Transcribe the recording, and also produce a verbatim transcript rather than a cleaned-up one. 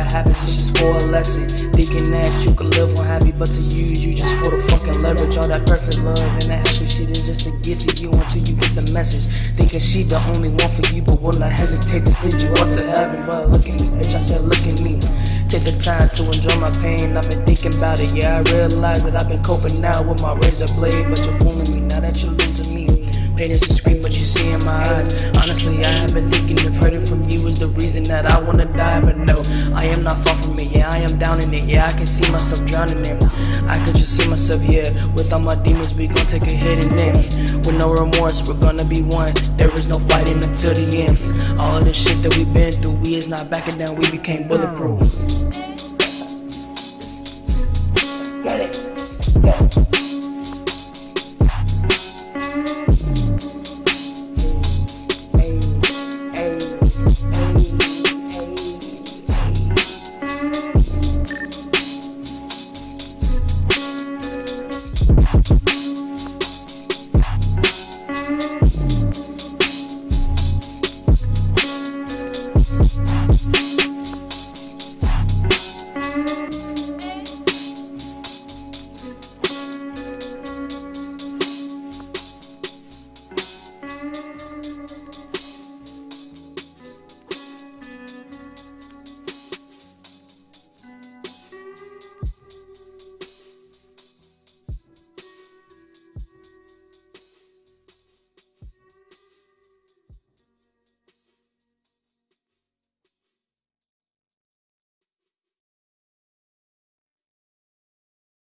happens, it's just for a lesson. Thinking that you could live unhappy, but to use you just for the fucking leverage. All that perfect love and that happy shit is just to get to you until you get the message. Thinking she the only one for you, but will not hesitate to send you up to heaven. But look at me, bitch, I said look at me. Take the time to enjoy my pain, I've been thinking about it. Yeah, I realize that I've been coping now with my razor blade, but you're fooling me now that you're losing me. Pain is discreet, but you see in my eyes. Honestly, I have been thinking if hurting from you is the reason that I wanna die. But no, I am not far from it, yeah, I am down in it. Yeah, I can see myself drowning in it. I could just see myself, yeah. With all my demons, we gon' take a hit in it. With no remorse, we're gonna be one. There is no fighting until the end. All of the shit that we've been through, we is not backing down, we became bulletproof. Let's get it. Let's get it.